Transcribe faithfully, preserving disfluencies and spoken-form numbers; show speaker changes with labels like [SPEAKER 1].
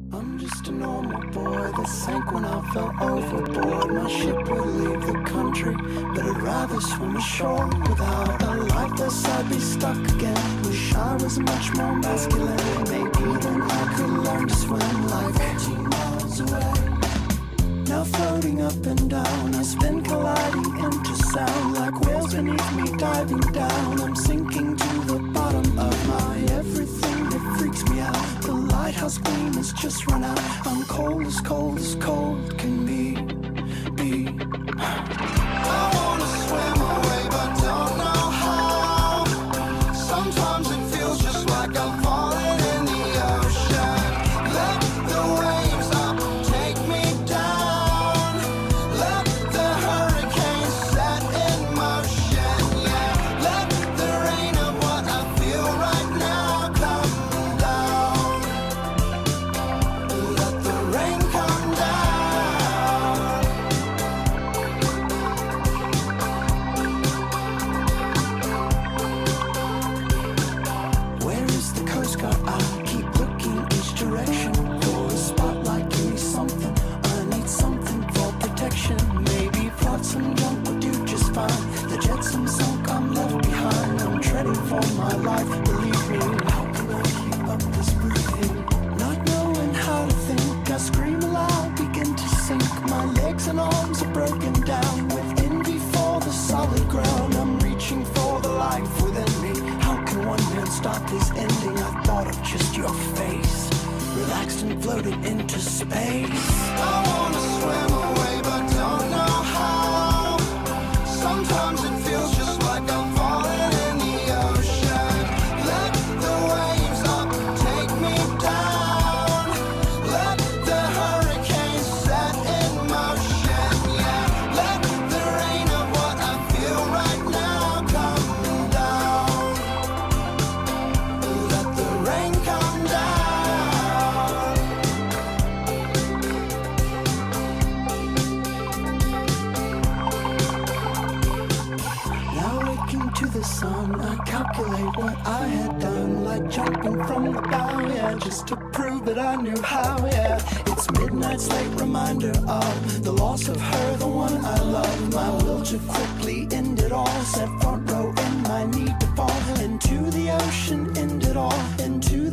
[SPEAKER 1] I'm just a normal boy that sank when I fell overboard. My ship would leave the country, but I'd rather swim ashore. Without a life vest I'd be stuck again. Wish I was much more masculine. Maybe then I could learn to swim like fourteen miles away. Now floating up and down, I spin colliding into sound. Like whales beneath me diving down, I'm sinking to the bottom of my everything that freaks me out. The lighthouse gleam has just run out. I'm cold as cold as cold can be, be. I wanna swim away but don't know how. Sometimes it feels just like I'm falling in the ocean. Let the waves up take me down. Let the hurricane set in motion. Yeah, let the rain of what I feel right now come down. Let the rain come down. Where is the Coast Guard? I keep looking each direction for a spotlight. Give me something. I need something for protection. Maybe flotsam junk would do just fine. The jetsam sunk, I'm left behind. I'm treading for my life. Believe me, how can I keep up this breathing? Not knowing how to think, I scream aloud, begin to sink. My legs and arms are broken down with envy for the solid ground. I'm reaching for the life within me. How can one man stop this ending? I thought of just your face, relaxed and floated into space. I wanna swim away but don't know how. Sometimes it feels just like I'm falling in the ocean. Let the waves up take me down. Let the hurricane set in motion. Yeah, let the rain of what I feel right now come down. Let the rain come down. Now waking to the sun, I calculate what I had done. Like jumping from the bow, yeah, just to prove that I knew how, yeah. It's midnight's late reminder of the loss of her, the one I love. My will to quickly end it all, set front row in my need to fall into the ocean, end it all, into